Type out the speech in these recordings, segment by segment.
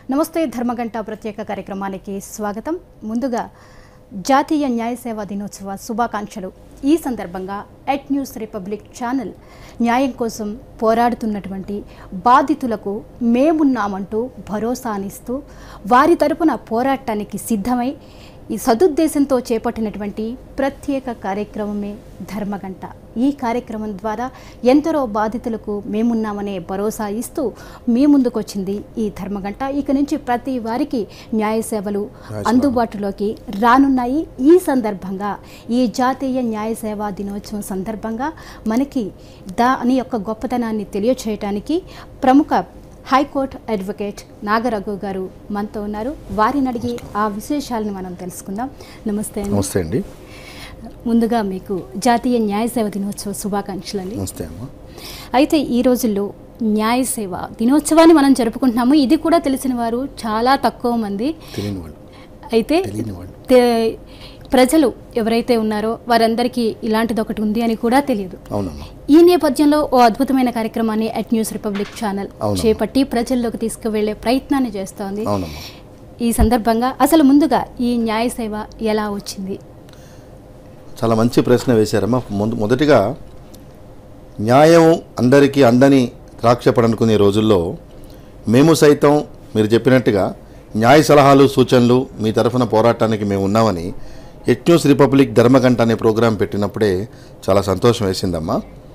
నమస్తే ధర్మగంట ప్రత్యేక కార్యక్రమానికి స్వాగతం. ముందుగా జాతీయ న్యాయ సేవా దినోత్సవ శుభాకాంక్షలు. ఈ సందర్భంగా ఎట్ న్యూస్ రిపబ్లిక్ ఛానల్ న్యాయం కోసం పోరాడుతున్నటువంటి బాధితులకు మేమున్నామంటూ భరోసానిస్తూ వారి తరపున పోరాటానికి సిద్ధమై ఈ సదుద్దేశంతో చేపట్టినటువంటి ప్రత్యేక కార్యక్రమమే ధర్మగంట. ఈ కార్యక్రమం ద్వారా ఎందరో బాధితులకు మేమున్నామనే భరోసా ఇస్తూ మీ ముందుకొచ్చింది ఈ ధర్మగంట. ఇక నుంచి ప్రతి వారికి న్యాయ సేవలు అందుబాటులోకి రానున్నాయి. ఈ సందర్భంగా ఈ జాతీయ న్యాయ సేవా దినోత్సవం సందర్భంగా మనకి దాని యొక్క గొప్పతనాన్ని తెలియచేయడానికి ప్రముఖ హైకోర్టు అడ్వకేట్ నాగరఘు గారు మనతో ఉన్నారు. వారిని అడిగి ఆ విశేషాలను మనం తెలుసుకుందాం. నమస్తే అండి. నమస్తే అండి. ముందుగా మీకు జాతీయ న్యాయ సేవ దినోత్సవ శుభాకాంక్షలు అండి. నమస్తే అమ్మ. అయితే ఈ రోజుల్లో న్యాయ సేవ దినోత్సవాన్ని మనం జరుపుకుంటున్నాము. ఇది కూడా తెలిసిన వారు చాలా తక్కువ మంది. అయితే ప్రజలు ఎవరైతే ఉన్నారో వారందరికీ ఇలాంటిది ఒకటి ఉంది అని కూడా తెలియదు. ఈ నేపథ్యంలో ఓ అద్భుతమైన కార్యక్రమాన్ని ఎట్ న్యూస్ రిపబ్లిక్ ఛానల్ చేపట్టి ప్రజల్లోకి తీసుకువెళ్లే ప్రయత్నాన్ని చేస్తోంది. ఈ సందర్భంగా అసలు ముందుగా ఈ న్యాయ సేవ ఎలా వచ్చింది? చాలా మంచి ప్రశ్న వేశారమ్మా. మొదటిగా న్యాయం అందరికీ అందని ద్రాక్ష పడనుకునే రోజుల్లో మేము సైతం మీరు చెప్పినట్టుగా న్యాయ సలహాలు సూచనలు మీ తరఫున పోరాటానికి మేము ఉన్నామని ఎట్ న్యూస్ రిపబ్లిక్ ధర్మగంట అనే ప్రోగ్రాం పెట్టినప్పుడే చాలా సంతోషం వేసిందమ్మా.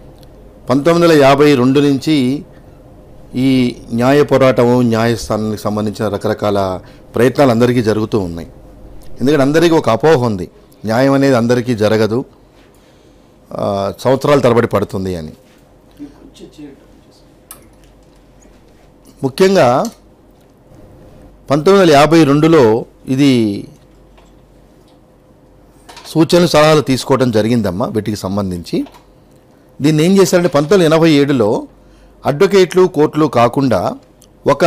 1952 నుంచి ఈ న్యాయ పోరాటము న్యాయస్థానానికి సంబంధించిన రకరకాల ప్రయత్నాలు అందరికీ జరుగుతూ ఉన్నాయి. ఎందుకంటే అందరికీ ఒక అపోహ ఉంది, న్యాయం అనేది అందరికీ జరగదు, సంవత్సరాల తరబడి పడుతుంది అని. ముఖ్యంగా 1952లో ఇది సూచనలు సలహాలు తీసుకోవడం జరిగిందమ్మా. వీటికి సంబంధించి దీన్ని ఏం చేశారంటే 1987లో అడ్వకేట్లు కోర్టులు కాకుండా ఒక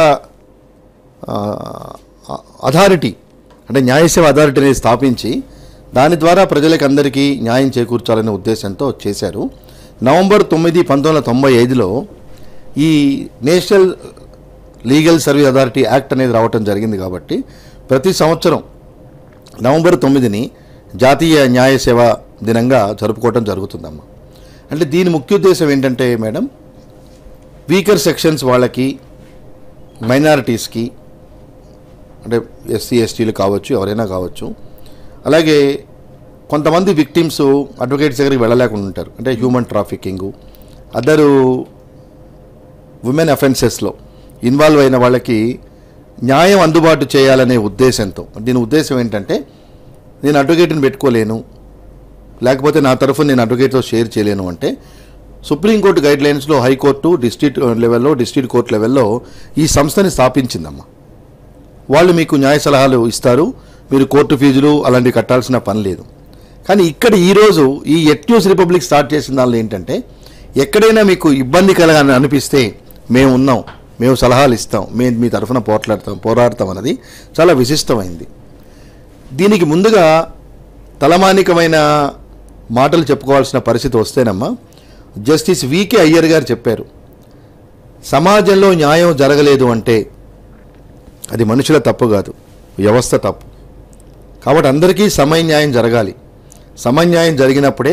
అథారిటీ అంటే న్యాయసేవ అథారిటీ అనేది స్థాపించి దాని ద్వారా ప్రజలకు అందరికీ న్యాయం చేకూర్చాలనే ఉద్దేశంతో చేశారు. నవంబర్ 9, 1995లో ఈ national legal service authority act అనేది రావటం జరిగింది. కాబట్టి ప్రతి సంవత్సరం నవంబర్ 9ని జాతీయ న్యాయ సేవా దినంగా జరుపుకోవడం జరుగుతుందమ్మా. అంటే దీని ముఖ్య ఉద్దేశం ఏంటంటే మేడం, వీకర్ సెక్షన్స్ వాళ్ళకి, మైనారిటీస్కి అంటే ఎస్సీ ఎస్టీలు కావచ్చు, ఎవరైనా కావచ్చు, అలాగే కొంతమంది విక్టిమ్స్ అడ్వకేట్స్ దగ్గరికి వెళ్ళలేకుండా ఉంటారు. అంటే హ్యూమన్ ట్రాఫికింగు, అదరు ఉమెన్ అఫెన్సెస్లో ఇన్వాల్వ్ అయిన వాళ్ళకి న్యాయం అందుబాటు చేయాలనే ఉద్దేశంతో. దీని ఉద్దేశం ఏంటంటే, నేను అడ్వకేట్ని పెట్టుకోలేను, లేకపోతే నా తరఫున నేను అడ్వకేట్తో షేర్ చేయలేను అంటే సుప్రీంకోర్టు గైడ్లైన్స్లో హైకోర్టు, డిస్ట్రిక్ట్ లెవెల్లో, డిస్ట్రిక్ట్ కోర్టు లెవెల్లో ఈ సంస్థని స్థాపించిందమ్మా. వాళ్ళు మీకు న్యాయ సలహాలు ఇస్తారు, మీరు కోర్టు ఫీజులు అలాంటివి కట్టాల్సిన పని లేదు. కానీ ఇక్కడ ఈరోజు ఈ ఎట్ న్యూస్ రిపబ్లిక్ స్టార్ట్ చేసిన దానిలో ఏంటంటే, ఎక్కడైనా మీకు ఇబ్బంది కలగాలని అనిపిస్తే మేము ఉన్నాం, మేము సలహాలు ఇస్తాం, మేము మీ తరఫున పోరాడతాం అన్నది చాలా విశిష్టమైంది. దీనికి ముందుగా తలమానికమైన మాటలు చెప్పుకోవాల్సిన పరిస్థితి వస్తేనమ్మా, జస్టిస్ వికే అయ్యర్ గారు చెప్పారు, సమాజంలో న్యాయం జరగలేదు అంటే అది మనుషుల తప్పు కాదు, వ్యవస్థ తప్పు. కాబట్టి అందరికీ సమన్యాయం జరగాలి. సమన్యాయం జరిగినప్పుడే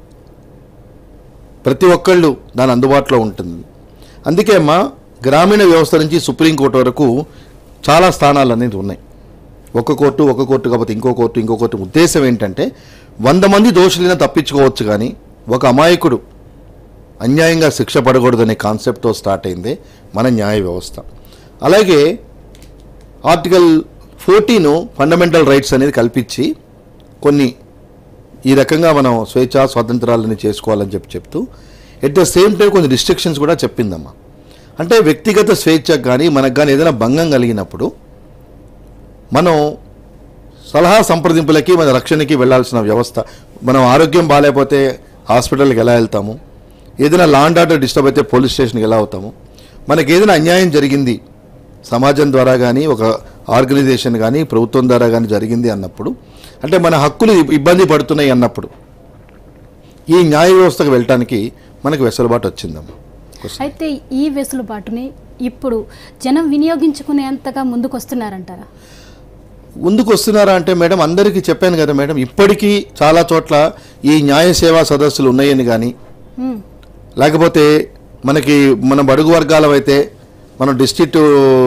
ప్రతి ఒక్కళ్ళు దాని అందుబాటులో ఉంటుంది. అందుకే అమ్మా, గ్రామీణ వ్యవస్థ నుంచి సుప్రీంకోర్టు వరకు చాలా స్థానాలు అనేది ఉన్నాయి. ఒక కోర్టు కాకపోతే ఇంకో కోర్టు. ఉద్దేశం ఏంటంటే 100 మంది దోషులైనా తప్పించుకోవచ్చు, కానీ ఒక అమాయకుడు అన్యాయంగా శిక్ష పడకూడదనే కాన్సెప్ట్తో స్టార్ట్ అయిందే మన న్యాయ వ్యవస్థ. అలాగే ఆర్టికల్ 14 ఫండమెంటల్ రైట్స్ అనేది కల్పించి కొన్ని ఈ రకంగా మనం స్వేచ్ఛా స్వాతంత్రాలని చేసుకోవాలని చెప్తూ ఎట్ ద సేమ్ టైం కొన్ని రిస్ట్రిక్షన్స్ కూడా చెప్పిందమ్మా. అంటే వ్యక్తిగత స్వేచ్ఛకు కానీ మనకు కానీ ఏదైనా భంగం కలిగినప్పుడు మనం సలహా సంప్రదింపులకి, మన రక్షణకి వెళ్ళాల్సిన వ్యవస్థ. మనం ఆరోగ్యం బాగాలేకపోతే హాస్పిటల్కి ఎలా వెళ్తాము, ఏదైనా లా అండ్ ఆర్డర్ డిస్టర్బ్ అయితే పోలీస్ స్టేషన్కి ఎలా అవుతాము, మనకి ఏదైనా అన్యాయం జరిగింది సమాజం ద్వారా కానీ, ఒక ఆర్గనైజేషన్ కానీ, ప్రభుత్వం ద్వారా కానీ జరిగింది అన్నప్పుడు, అంటే మన హక్కులు ఇబ్బంది పడుతున్నాయి అన్నప్పుడు ఈ న్యాయ వ్యవస్థకు వెళ్ళటానికి మనకు వెసులుబాటు వచ్చిందమ్మా. అయితే ఈ వెసులుబాటుని ఇప్పుడు జనం వినియోగించుకునేంతగా ముందుకు వస్తున్నారంటారా? ముందుకు వస్తున్నారా అంటే మేడం, అందరికీ చెప్పాను కదా మేడం, ఇప్పటికీ చాలా చోట్ల ఈ న్యాయ సేవా సదస్సులు ఉన్నాయని కానీ, లేకపోతే మన బడుగు వర్గాల అయితే మనం డిస్ట్రిక్ట్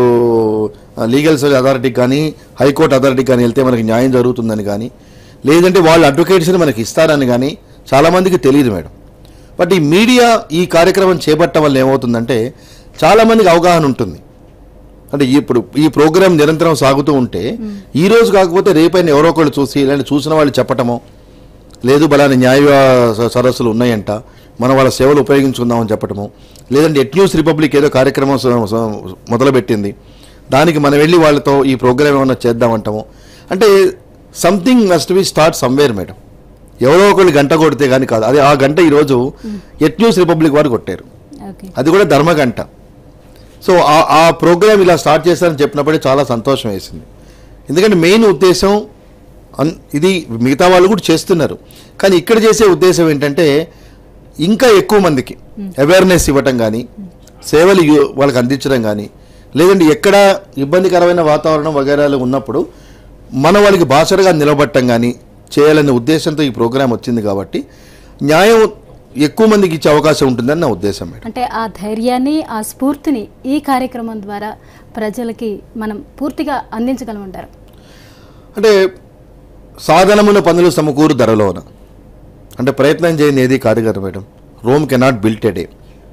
లీగల్ సర్వీస్ అథారిటీకి కానీ హైకోర్టు అథారిటీకి కానీ వెళ్తే మనకి న్యాయం జరుగుతుందని కానీ, లేదంటే వాళ్ళు అడ్వకేట్స్ని మనకి ఇస్తారని కానీ చాలామందికి తెలియదు మేడం. బట్ ఈ మీడియా ఈ కార్యక్రమం చేపట్టడం వల్ల ఏమవుతుందంటే చాలామందికి అవగాహన ఉంటుంది. అంటే ఇప్పుడు ఈ ప్రోగ్రాం నిరంతరం సాగుతూ ఉంటే ఈ రోజు కాకపోతే రేపైనా ఎవరో ఒకళ్ళు చూసి, ఇలాంటి చూసిన వాళ్ళు చెప్పటమో, లేదు బలాని న్యాయ సదస్సులు ఉన్నాయంట మనం వాళ్ళ సేవలు ఉపయోగించుకుందామని చెప్పటము, లేదంటే ఎట్ న్యూస్ రిపబ్లిక్ ఏదో కార్యక్రమం మొదలుపెట్టింది, దానికి మనం వెళ్ళి వాళ్ళతో ఈ ప్రోగ్రామ్ ఏమన్నా చేద్దామంటాము. అంటే something must be start somewhere madam. ఎవరో ఒకళ్ళు గంట కొడితే కానీ కాదు. అది ఆ గంట ఈరోజు ఎట్ న్యూస్ రిపబ్లిక్ వారు కొట్టారు, అది కూడా ధర్మగంట. సో ఆ ప్రోగ్రామ్ ఇలా స్టార్ట్ చేస్తారని చెప్పినప్పుడే చాలా సంతోషం వేసింది. ఎందుకంటే మెయిన్ ఉద్దేశం ఇది మిగతా వాళ్ళు కూడా చేస్తున్నారు, కానీ ఇక్కడ చేసే ఉద్దేశం ఏంటంటే ఇంకా ఎక్కువ మందికి అవేర్నెస్ ఇవ్వటం కానీ, సేవలు వాళ్ళకి అందించడం కానీ, లేదంటే ఎక్కడ ఇబ్బందికరమైన వాతావరణం వగైరాలు ఉన్నప్పుడు మన వాళ్ళకి బాసరగా నిలబడటం కానీ చేయాలనే ఉద్దేశంతో ఈ ప్రోగ్రాం వచ్చింది. కాబట్టి న్యాయం ఎక్కువ మందికి ఇచ్చే అవకాశం ఉంటుందని నా ఉద్దేశం మేడం. అంటే ఆ ధైర్యాన్ని, ఆ స్ఫూర్తిని ఈ కార్యక్రమం ద్వారా ప్రజలకి మనం పూర్తిగా అందించగలమంటారు. అంటే సాధనముల పనులు సమకూరు ధరలోన, అంటే ప్రయత్నం చేయని ఏది కాదు కదా madam. Rome cannot built a day.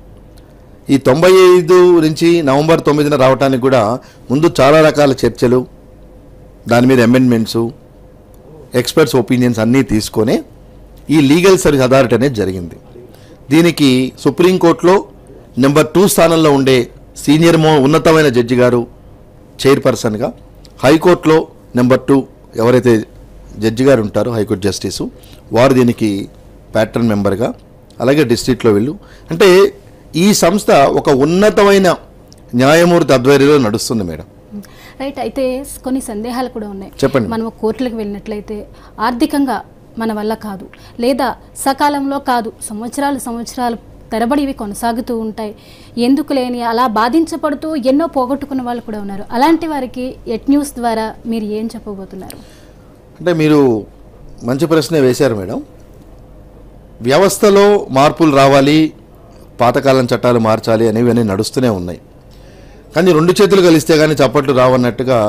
ఈ 95 నుంచి నవంబర్ 9న రావడానికి కూడా ముందు చాలా రకాల చర్చలు, దాని మీద అమెండ్మెంట్స్, ఎక్స్పర్ట్స్ ఒపీనియన్స్ అన్నీ తీసుకొని ఈ లీగల్ సర్వీస్ అథారిటీ అనేది జరిగింది. దీనికి సుప్రీంకోర్టులో నెంబర్ 2 స్థానంలో ఉండే సీనియర్ ఉన్నతమైన జడ్జి గారు చైర్పర్సన్గా, హైకోర్టులో నెంబర్ 2 ఎవరైతే జడ్జి గారు ఉంటారో హైకోర్టు జస్టిసు వారు దీనికి ప్యాటర్న్ మెంబర్గా, అలాగే డిస్ట్రిక్ట్లో వీళ్ళు. అంటే ఈ సంస్థ ఒక ఉన్నతమైన న్యాయమూర్తి ఆధ్వర్యంలో నడుస్తుంది మేడం. రైట్. అయితే కొన్ని సందేహాలు కూడా ఉన్నాయి. చెప్పండి. మనం కోర్టులకు వెళ్ళినట్లయితే ఆర్థికంగా మన వల్ల కాదు, లేదా సకాలంలో కాదు, సంవత్సరాలు తరబడి ఇవి కొనసాగుతూ ఉంటాయి, ఎందుకు లేని అలా బాధించబడుతూ ఎన్నో పోగొట్టుకున్న వాళ్ళు కూడా ఉన్నారు. అలాంటి వారికి ఎట్ న్యూస్ ద్వారా మీరు ఏం చెప్పబోతున్నారు? అంటే మీరు మంచి ప్రశ్నే వేశారు మేడం. వ్యవస్థలో మార్పులు రావాలి, పాతకాలం చట్టాలు మార్చాలి అనేవి అన్నీ నడుస్తూనే ఉన్నాయి. కానీ 2 చేతులు కలిస్తే కానీ చప్పట్లు రావన్నట్టుగా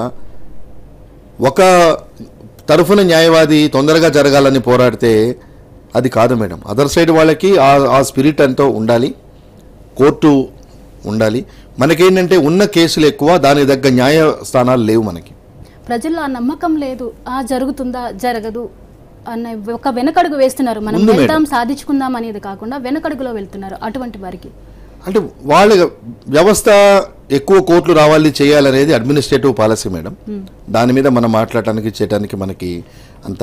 ఒక తరఫున న్యాయవాది తొందరగా జరగాలని పోరాడితే అది కాదు మేడం. అదర్ సైడ్ వాళ్ళకి ఆ స్పిరిట్ ఎంతో ఉండాలి, కోర్టు ఉండాలి. మనకేంటంటే ఉన్న కేసులు ఎక్కువ, దానికి తగ్గ న్యాయస్థానాలు లేవు మనకి. ప్రజల్లో ఆ నమ్మకం లేదు, జరుగుతుందా జరగదు అన్న ఒక వెనకడుగు వేస్తున్నారు. మనం వెళ్తాం సాధించుకుందాం అనేది కాకుండా వెనకడుగులో వెళ్తున్నారు. అటువంటి వారికి అంటే వాళ్ళ వ్యవస్థ ఎక్కువ కోర్టులు రావాలి చేయాలనేది అడ్మినిస్ట్రేటివ్ పాలసీ మేడం. దాని మీద మనం మాట్లాడటానికి చేయడానికి మనకి అంత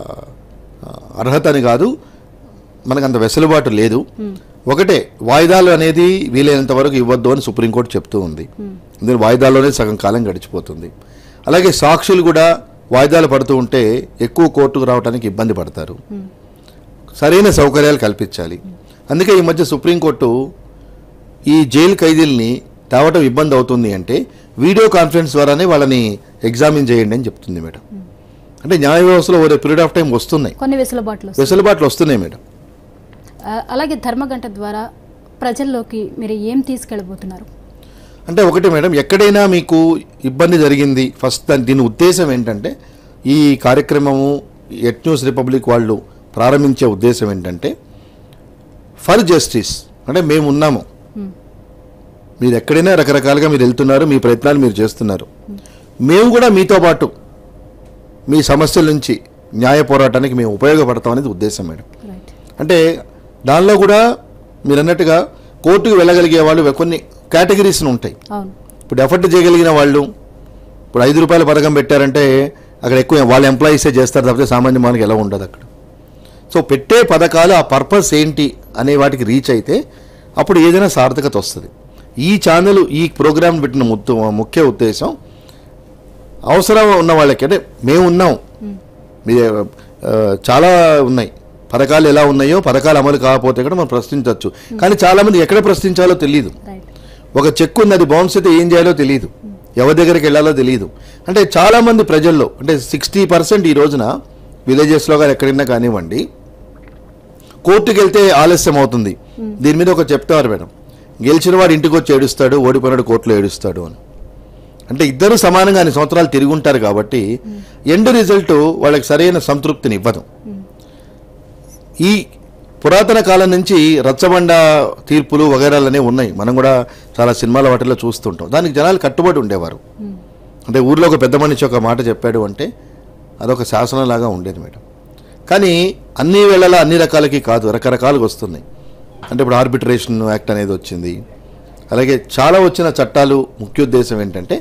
అర్హత అని కాదు, మనకు అంత వెసులుబాటు లేదు. ఒకటే, వాయిదాలు అనేది వీలైనంత వరకు ఇవ్వద్దు అని సుప్రీంకోర్టు చెప్తూ ఉంది. ఎందుకంటే వాయిదాల్లోనే సగం కాలం గడిచిపోతుంది. అలాగే సాక్షులు కూడా వాయిదాలు పడుతూ ఉంటే ఎక్కువ కోర్టుకు రావడానికి ఇబ్బంది పడతారు. సరైన సౌకర్యాలు కల్పించాలి. అందుకే ఈ మధ్య సుప్రీంకోర్టు ఈ జైలు ఖైదీల్ని తేవటం ఇబ్బంది అవుతుంది అంటే వీడియో కాన్ఫరెన్స్ ద్వారానే వాళ్ళని ఎగ్జామిన్ చేయండి అని చెప్తుంది మేడం. అంటే న్యాయ వ్యవస్థలో ఓవర్ పీరియడ్ ఆఫ్ టైం వస్తున్నాయి, కొన్ని వెసులుబాట్లు వస్తున్నాయి మేడం. అలాగే ధర్మగంట ద్వారా ప్రజల్లోకి మీరు ఏం తీసుకెళ్ళబోతున్నారు? అంటే ఒకటి మేడం, ఎక్కడైనా మీకు ఇబ్బంది జరిగింది, ఫస్ట్ దీని ఉద్దేశం ఏంటంటే, ఈ కార్యక్రమము ఎట్ న్యూస్ రిపబ్లిక్ వాళ్ళు ప్రారంభించే ఉద్దేశం ఏంటంటే ఫర్ జస్టిస్. అంటే మేము ఉన్నాము, మీరు ఎక్కడైనా రకరకాలుగా మీరు వెళ్తున్నారు, మీ ప్రయత్నాలు మీరు చేస్తున్నారు, మేము కూడా మీతో పాటు మీ సమస్యల నుంచి న్యాయ పోరాటానికి మేము ఉపయోగపడతాం అనేది ఉద్దేశం మేడం. అంటే దానిలో కూడా మీరు అన్నట్టుగా కోర్టుకు వెళ్ళగలిగే వాళ్ళు కొన్ని కేటగిరీస్ ఉంటాయి. ఇప్పుడు ఎఫర్ట్ చేయగలిగిన వాళ్ళు, ఇప్పుడు 5 రూపాయల పథకం పెట్టారంటే అక్కడ ఎక్కువ వాళ్ళ ఎంప్లాయీసే చేస్తారు తప్పితే సామాన్య మానవునికి ఎలా ఉండదు అక్కడ. సో పెట్టే పథకాలు ఆ పర్పస్ ఏంటి అనే వాటికి రీచ్ అయితే అప్పుడు ఏదైనా సార్థకత వస్తుంది. ఈ ఛానల్ ఈ ప్రోగ్రామ్ పెట్టిన ముఖ్య ఉద్దేశం అవసరం ఉన్న వాళ్ళకి, అంటే మేము ఉన్నాం, మీ చాలా ఉన్నాయి పథకాలు, ఎలా ఉన్నాయో పథకాలు అమలు కాకపోతే కూడా మనం ప్రశ్నించవచ్చు. కానీ చాలామంది ఎక్కడ ప్రశ్నించాలో తెలియదు. ఒక చెక్ ఉంది, అది బౌన్స్ అయితే ఏం చేయాలో తెలియదు, ఎవరి దగ్గరికి వెళ్ళాలో తెలియదు. అంటే చాలామంది ప్రజల్లో అంటే 60% ఈ రోజున విలేజెస్లో కానీ ఎక్కడైనా కానివ్వండి, కోర్టుకు వెళ్తే ఆలస్యం అవుతుంది. దీని మీద ఒక చెప్తారు మేడం, గెలిచిన వాడు ఇంటికి వచ్చి ఏడుస్తాడు, ఓడిపోయినాడు కోర్టులో ఏడుస్తాడు అని. అంటే ఇద్దరు సమానంగా అన్ని సంవత్సరాలు తిరిగి ఉంటారు కాబట్టి ఎండ్ రిజల్ట్ వాళ్ళకి సరైన సంతృప్తిని ఇవ్వదు. ఈ పురాతన కాలం నుంచి రచ్చబండ తీర్పులు వగైరాలనే ఉన్నాయి, మనం కూడా చాలా సినిమాల వాటిల్లో చూస్తుంటాం. దానికి జనాలు కట్టుబడి ఉండేవారు. అంటే ఊర్లో ఒక పెద్ద మనిషి ఒక మాట చెప్పాడు అంటే అదొక శాసనంలాగా ఉండేది మేడం. కానీ అన్ని వేళలా అన్ని రకాలకి కాదు, రకరకాలుగా వస్తున్నాయి. అంటే ఇప్పుడు ఆర్బిట్రేషన్ యాక్ట్ అనేది వచ్చింది, అలాగే చాలా వచ్చిన చట్టాలు ముఖ్య ఉద్దేశం ఏంటంటే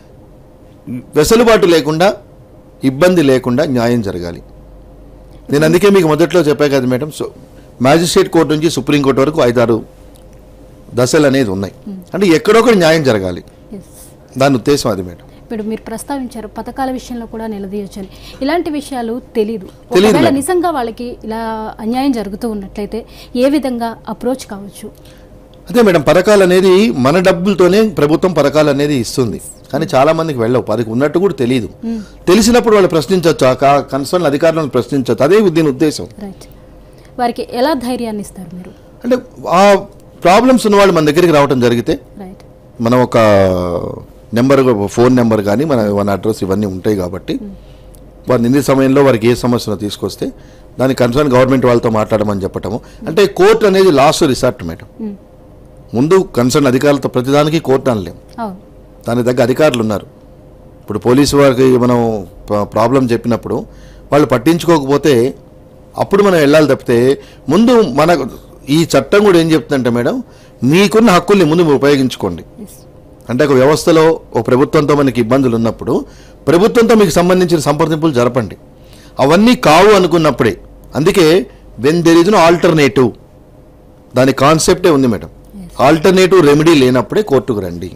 వెసులుబాటు లేకుండా, ఇబ్బంది లేకుండా న్యాయం జరగాలి. నేను అందుకే మీకు మొదట్లో చెప్పా కదా మేడం, సో మ్యాజిస్ట్రేట్ కోర్టు నుంచి సుప్రీంకోర్టు వరకు 5-6 దశలు అనేది ఉన్నాయి. అంటే ఎక్కడొక్కడ న్యాయం జరగాలి, దాని ఉద్దేశం అది మేడం. ఇప్పుడు మీరు ప్రస్తావించారు పథకాల విషయంలో కూడా నిలదీయొచ్చని. ఇలాంటి విషయాలు తెలీదు, ఒకవేళ నిజంగా వాళ్ళకి ఇలా అన్యాయం జరుగుతూ ఉన్నట్లయితే ఏ విధంగా అప్రోచ్ కావచ్చు? అదే మేడం, పథకాలు అనేది మన డబ్బులతోనే ప్రభుత్వం పథకాలు అనేది ఇస్తుంది, కానీ చాలా మందికి వెళ్ళవు, అది ఉన్నట్టు కూడా తెలియదు. తెలిసినప్పుడు వాళ్ళు ప్రశ్నించవచ్చు, ఆ కన్సర్న్ అధికారులను ప్రశ్నించవచ్చు, అదే దీని ఉద్దేశం. రైట్. వారికి ఎలా ధైర్యాన్ని ఇస్తారు మీరు? అంటే ఆ ప్రాబ్లమ్స్ ఉన్నవాళ్ళు మన దగ్గరికి రావడం జరిగితే రైట్, మనం ఒక నెంబర్, ఫోన్ నెంబర్ కానీ మన అడ్రస్ ఇవన్నీ ఉంటాయి కాబట్టి వారు నింది సమయంలో వారికి ఏ సమస్యను తీసుకొస్తే దాని కన్సర్న్ గవర్నమెంట్ వాళ్ళతో మాట్లాడమని చెప్పటము. అంటే కోర్టు అనేది లాస్ట్ రిసార్ట్ మేడం. ముందు కన్సర్న్ అధికారులతో ప్రతిదానికి కోర్టు అనలేము, దాని దగ్గర అధికారులు ఉన్నారు. ఇప్పుడు పోలీసు వారికి మనం ప్రాబ్లం చెప్పినప్పుడు వాళ్ళు పట్టించుకోకపోతే అప్పుడు మనం వెళ్ళాలి తప్పితే, ముందు మన ఈ చట్టం కూడా ఏం చెప్తుందంటే మేడం, మీకున్న హక్కుల్ని ముందు మీరు ఉపయోగించుకోండి. అంటే ఒక వ్యవస్థలో ఒక ప్రభుత్వంతో మనకి ఇబ్బందులు ఉన్నప్పుడు ప్రభుత్వంతో మీకు సంబంధించిన సంప్రదింపులు జరపండి. అవన్నీ కావు అనుకున్నప్పుడే, అందుకే when there is no alternative, దాని కాన్సెప్టే ఉంది మేడం. ఆల్టర్నేటివ్ రెమెడీ లేనప్పుడే కోర్టుకు రండి.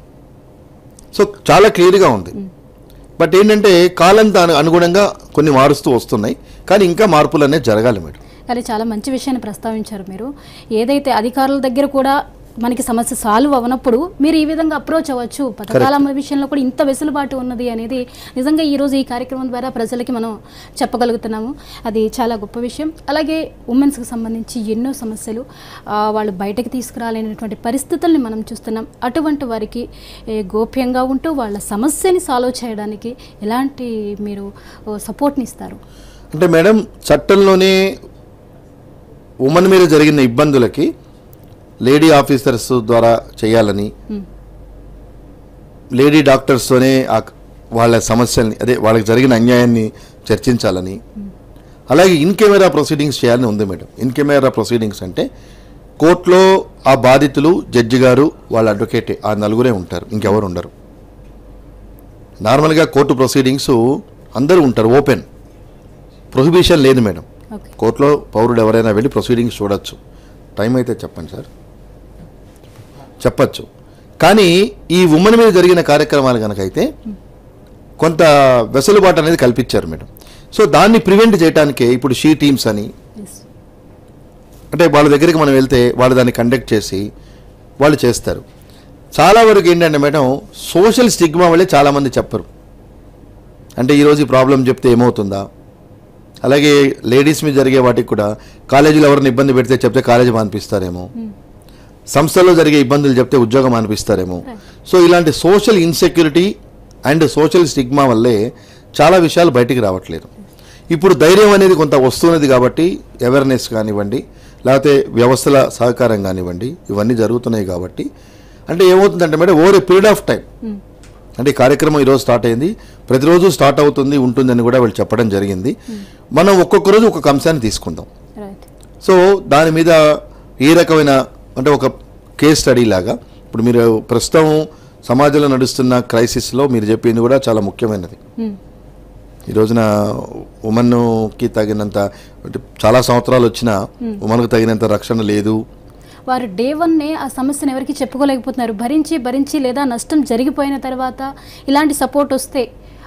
సో చాలా క్లియర్గా ఉంది. బట్ ఏంటంటే కాలం అనుగుణంగా కొన్ని మారుస్తూ వస్తున్నాయి, కానీ ఇంకా మార్పులు అనేది జరగాలి మేడం. కానీ చాలా మంచి విషయాన్ని ప్రస్తావించారు మీరు. ఏదైతే అధికారుల దగ్గర కూడా మనకి సమస్య సాల్వ్ అవనప్పుడు మీరు ఈ విధంగా అప్రోచ్ అవ్వచ్చు, పథకాల విషయంలో కూడా ఇంత వెసులుబాటు ఉన్నది అనేది నిజంగా ఈరోజు ఈ కార్యక్రమం ద్వారా ప్రజలకి మనం చెప్పగలుగుతున్నాము. అది చాలా గొప్ప విషయం. అలాగే ఉమెన్స్కి సంబంధించి ఎన్నో సమస్యలు వాళ్ళు బయటకు తీసుకురాలేనటువంటి పరిస్థితుల్ని మనం చూస్తున్నాం. అటువంటి వారికి గోప్యంగా ఉంటూ వాళ్ళ సమస్యని సాల్వ్ చేయడానికి ఎలాంటి మీరు సపోర్ట్ని ఇస్తారు? అంటే మేడం, చట్టంలోనే ఉమెన్ మీద జరిగిన ఇబ్బందులకి లేడీ ఆఫీసర్స్ ద్వారా చేయాలని, లేడీ డాక్టర్స్తోనే వాళ్ళ సమస్యల్ని, అదే వాళ్ళకి జరిగిన అన్యాయాన్ని చర్చించాలని, అలాగే ఇన్ కెమెరా ప్రొసీడింగ్స్ చేయాలని ఉంది మేడం. ఇన్ కెమెరా ప్రొసీడింగ్స్ అంటే కోర్టులో ఆ బాధితులు, జడ్జి గారు, వాళ్ళ అడ్వకేటే, ఆ నలుగురే ఉంటారు, ఇంకెవరు ఉండరు. నార్మల్గా కోర్టు ప్రొసీడింగ్స్ అందరూ ఉంటారు, ఓపెన్, ప్రొహిబిషన్ లేదు మేడం. కోర్టులో పౌరుడు ఎవరైనా వెళ్ళి ప్రొసీడింగ్స్ చూడొచ్చు. టైం అయితే చెప్పండి సార్, చెప్పచ్చు. కానీ ఈ ఉమెన్ మీద జరిగిన కార్యక్రమాలు కనుకైతే కొంత వెసులుబాటు అనేది కల్పించారు మేడం. సో దాన్ని ప్రివెంట్ చేయడానికే ఇప్పుడు షీ టీమ్స్ అని, అంటే వాళ్ళ దగ్గరికి మనం వెళ్తే వాళ్ళు దాన్ని కండక్ట్ చేసి వాళ్ళు చేస్తారు. చాలా వరకు ఏంటంటే మేడం, సోషల్ స్టిగ్మా వల్లే చాలామంది చెప్పరు. అంటే ఈరోజు ఈ ప్రాబ్లం చెప్తే ఏమవుతుందా, అలాగే లేడీస్ మీద జరిగే వాటికి కూడా కాలేజీలో ఎవరిని ఇబ్బంది పెడితే చెప్తే కాలేజీ మానిపిస్తారేమో, సంస్థలో జరిగే ఇబ్బందులు చెప్తే ఉద్యోగం మానిపిస్తారేమో. సో ఇలాంటి social insecurity and social stigma వల్లే చాలా విషయాలు బయటికి రావట్లేదు. ఇప్పుడు ధైర్యం అనేది కొంత వస్తున్నది కాబట్టి అవేర్నెస్ కానివ్వండి, లేకపోతే వ్యవస్థల సహకారం కానివ్వండి, ఇవన్నీ జరుగుతున్నాయి కాబట్టి అంటే ఏమవుతుందంటే madam, over a period of time, అంటే ఈ కార్యక్రమం ఈరోజు స్టార్ట్ అయింది, ప్రతిరోజు స్టార్ట్ అవుతుంది ఉంటుందని కూడా వాళ్ళు చెప్పడం జరిగింది. మనం ఒక్కొక్క రోజు ఒక్కొక్క అంశాన్ని తీసుకుందాం. సో దాని మీద ఏ రకమైన అంటే ఒక కేస్ స్టడీ లాగా, ఇప్పుడు మీరు ప్రస్తుతం సమాజంలో నడుస్తున్న క్రైసిస్లో మీరు చెప్పింది కూడా చాలా ముఖ్యమైనది. ఈ రోజున ఉమెన్కి తగినంత, అంటే చాలా సంవత్సరాలు వచ్చినా ఉమెన్కి తగినంత రక్షణ లేదు. వారు డే వన్నే ఆ సమస్యను ఎవరికి చెప్పుకోలేకపోతున్నారు. భరించి లేదా నష్టం జరిగిపోయిన తర్వాత ఇలాంటి సపోర్ట్ వస్తే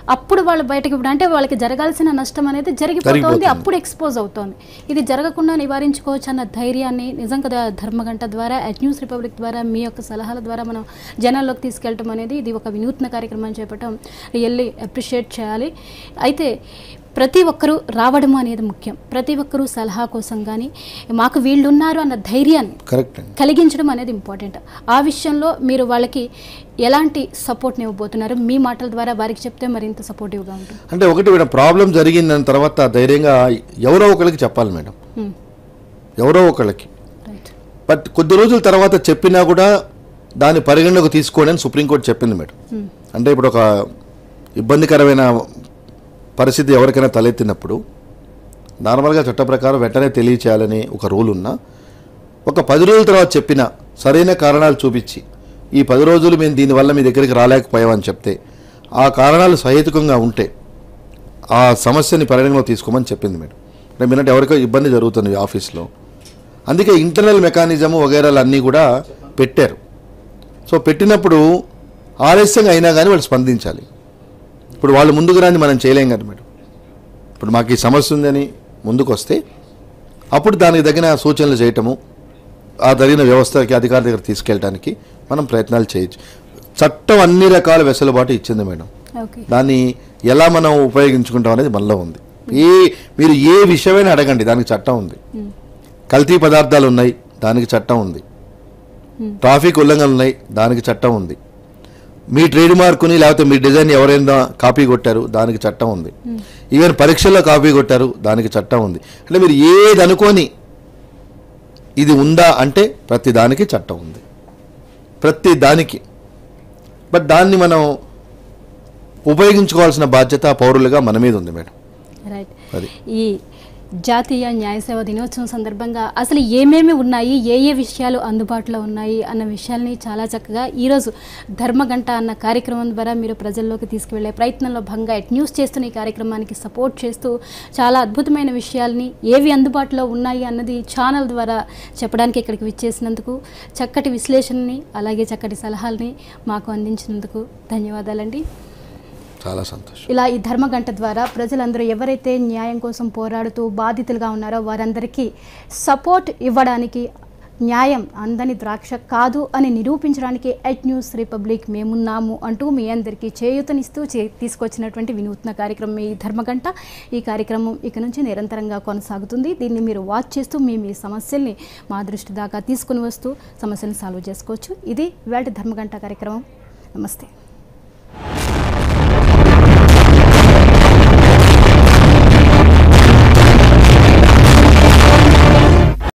అప్పుడు వాళ్ళు బయటకు ఇప్పుడు అంటే వాళ్ళకి జరగాల్సిన నష్టం అనేది జరిగిపోతుంది, అప్పుడు ఎక్స్పోజ్ అవుతోంది. ఇది జరగకుండా నివారించుకోవచ్చు అన్న ధైర్యాన్ని నిజంగా ధర్మగంట ద్వారా న్యూస్ రిపబ్లిక్ ద్వారా మీ యొక్క సలహాల ద్వారా మనం జనాల్లోకి తీసుకెళ్ళటం అనేది ఇది ఒక వినూత్న కార్యక్రమం చేపట్టడం రియల్లీ అప్రిషియేట్ చేయాలి. అయితే ప్రతి ఒక్కరూ రావడం అనేది ముఖ్యం. ప్రతి ఒక్కరూ సలహా కోసం కానీ మాకు వీళ్ళు ఉన్నారు అన్న ధైర్యాన్ని కలిగించడం అనేది ఇంపార్టెంట్. ఆ విషయంలో మీరు వాళ్ళకి ఎలాంటి సపోర్ట్ని ఇవ్వబోతున్నారు? మీ మాటల ద్వారా వారికి చెప్తే మరింత సపోర్టివ్గా ఉంటుంది. అంటే ఒకటి మేడం, ప్రాబ్లం జరిగిన తర్వాత ధైర్యంగా ఎవరో ఒకరికి చెప్పాలి మేడం, ఎవరో ఒకళ్ళకి. బట్ కొద్ది రోజుల తర్వాత చెప్పినా కూడా దాన్ని పరిగణలోకి తీసుకోండి అని సుప్రీంకోర్టు చెప్పింది మేడం. అంటే ఇప్పుడు ఒక ఇబ్బందికరమైన పరిస్థితి ఎవరికైనా తలెత్తినప్పుడు నార్మల్గా చట్ట ప్రకారం వెంటనే తెలియచేయాలని ఒక రూల్ ఉన్నా, ఒక 10 రోజుల తర్వాత చెప్పిన సరైన కారణాలు చూపించి ఈ 10 రోజులు మేము దీనివల్ల మీ దగ్గరికి రాలేకపోయామని చెప్తే ఆ కారణాలు సహేతుకంగా ఉంటే ఆ సమస్యని పరిగణలో తీసుకోమని చెప్పింది మేడం. అంటే మీరంటే ఎవరికో ఇబ్బంది జరుగుతుంది ఆఫీస్లో, అందుకే ఇంటర్నల్ మెకానిజము వగైరాలు అన్నీ కూడా పెట్టారు. సో పెట్టినప్పుడు ఆలస్యంగా అయినా కానీ వాళ్ళు స్పందించాలి. ఇప్పుడు వాళ్ళు ముందుకు రాని మనం చేయలేం కదా మేడం. ఇప్పుడు మాకు ఈ సమస్య ఉందని ముందుకు వస్తే అప్పుడు దానికి తగిన సూచనలు చేయటము, ఆ తగిన వ్యవస్థకి అధికారుల దగ్గర తీసుకెళ్ళడానికి మనం ప్రయత్నాలు చేయొచ్చు. చట్టం అన్ని రకాల వెసులుబాటు ఇచ్చింది మేడం. దాన్ని ఎలా మనం ఉపయోగించుకుంటాం అనేది మనలో ఉంది. మీరు ఏ విషయమైనా అడగండి, దానికి చట్టం ఉంది. కల్తీ పదార్థాలు ఉన్నాయి, దానికి చట్టం ఉంది. ట్రాఫిక్ ఉల్లంఘనలు ఉన్నాయి, దానికి చట్టం ఉంది. మీ ట్రేడ్ మార్కుని లేకపోతే మీ డిజైన్ ఎవరైనా కాపీ కొట్టారు, దానికి చట్టం ఉంది. ఈవెన్ పరీక్షల్లో కాపీ కొట్టారు, దానికి చట్టం ఉంది. అంటే మీరు ఏది అనుకోని ఇది ఉందా అంటే ప్రతి దానికి చట్టం ఉంది, ప్రతి దానికి. బట్ దాన్ని మనం ఉపయోగించుకోవాల్సిన బాధ్యత పౌరులుగా మన మీద ఉంది మేడం. రైట్. ఈ జాతీయ న్యాయ సేవా దినోత్సవం సందర్భంగా అసలు ఏమేమి ఉన్నాయి, ఏ విషయాలు అందుబాటులో ఉన్నాయి అన్న విషయాల్ని చాలా చక్కగా ఈరోజు ధర్మగంట అన్న కార్యక్రమం ద్వారా మీరు ప్రజల్లోకి తీసుకువెళ్ళే ప్రయత్నంలో భాగంగా న్యూస్ చేస్తున్న ఈ కార్యక్రమానికి సపోర్ట్ చేస్తూ చాలా అద్భుతమైన విషయాల్ని ఏవి అందుబాటులో ఉన్నాయి అన్నది ఛానల్ ద్వారా చెప్పడానికి ఇక్కడికి విచ్చేసినందుకు, చక్కటి విశ్లేషణని అలాగే చక్కటి సలహాలని మాకు అందించినందుకు ధన్యవాదాలండి. చాలా సంతోషం. ఇలా ఈ ధర్మగంట ద్వారా ప్రజలందరూ ఎవరైతే న్యాయం కోసం పోరాడుతూ బాధితులుగా ఉన్నారో వారందరికీ సపోర్ట్ ఇవ్వడానికి, న్యాయం అందని ద్రాక్ష కాదు అని నిరూపించడానికి న్యూస్ రిపబ్లిక్ మేమున్నాము అంటూ మీ అందరికీ చేయూతనిస్తూ తీసుకొచ్చినటువంటి వినూత్న కార్యక్రమం ఈ ధర్మగంట. ఈ కార్యక్రమం ఇక నుంచి నిరంతరంగా కొనసాగుతుంది. దీన్ని మీరు వాచ్ చేస్తూ మీ సమస్యల్ని మా దృష్టి దాకా తీసుకుని వస్తూ సమస్యలను సాల్వ్ చేసుకోవచ్చు. ఇది ఇవాళ ధర్మగంట కార్యక్రమం. నమస్తే.